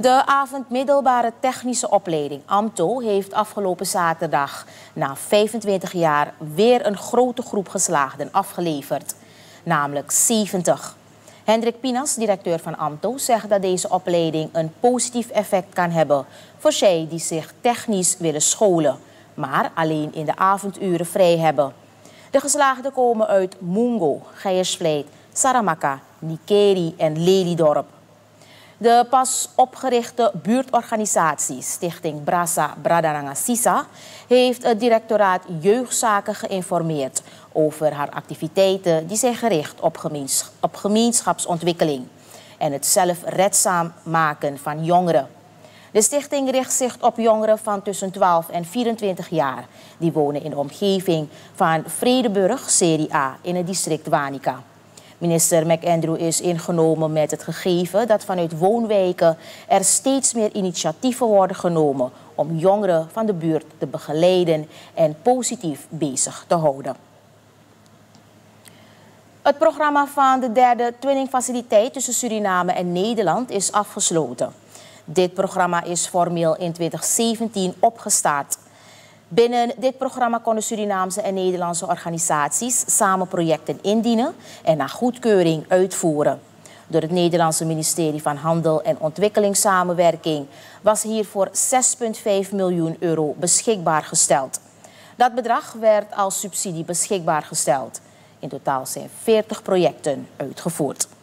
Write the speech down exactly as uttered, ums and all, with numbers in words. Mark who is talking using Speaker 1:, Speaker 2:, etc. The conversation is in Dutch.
Speaker 1: De avondmiddelbare technische opleiding A M T O heeft afgelopen zaterdag na vijfentwintig jaar weer een grote groep geslaagden afgeleverd, namelijk zeventig. Hendrik Pinas, directeur van A M T O, zegt dat deze opleiding een positief effect kan hebben voor zij die zich technisch willen scholen, maar alleen in de avonduren vrij hebben. De geslaagden komen uit Mungo, Geiersvlijt, Saramaka, Nikeri en Lelydorp. De pas opgerichte buurtorganisatie Stichting Brasa Bradaranga Sisa heeft het directoraat Jeugdzaken geïnformeerd over haar activiteiten die zijn gericht op, gemeens op gemeenschapsontwikkeling en het zelfredzaam maken van jongeren. De stichting richt zich op jongeren van tussen twaalf en vierentwintig jaar die wonen in de omgeving van Vredeburg, Serie A, in het district Wanica. Minister McAndrew is ingenomen met het gegeven dat vanuit woonwijken er steeds meer initiatieven worden genomen om jongeren van de buurt te begeleiden en positief bezig te houden. Het programma van de derde twinningfaciliteit tussen Suriname en Nederland is afgesloten. Dit programma is formeel in twintig zeventien opgestart. Binnen dit programma konden Surinaamse en Nederlandse organisaties samen projecten indienen en naar goedkeuring uitvoeren. Door het Nederlandse ministerie van Handel en Ontwikkelingssamenwerking was hiervoor zes komma vijf miljoen euro beschikbaar gesteld. Dat bedrag werd als subsidie beschikbaar gesteld. In totaal zijn veertig projecten uitgevoerd.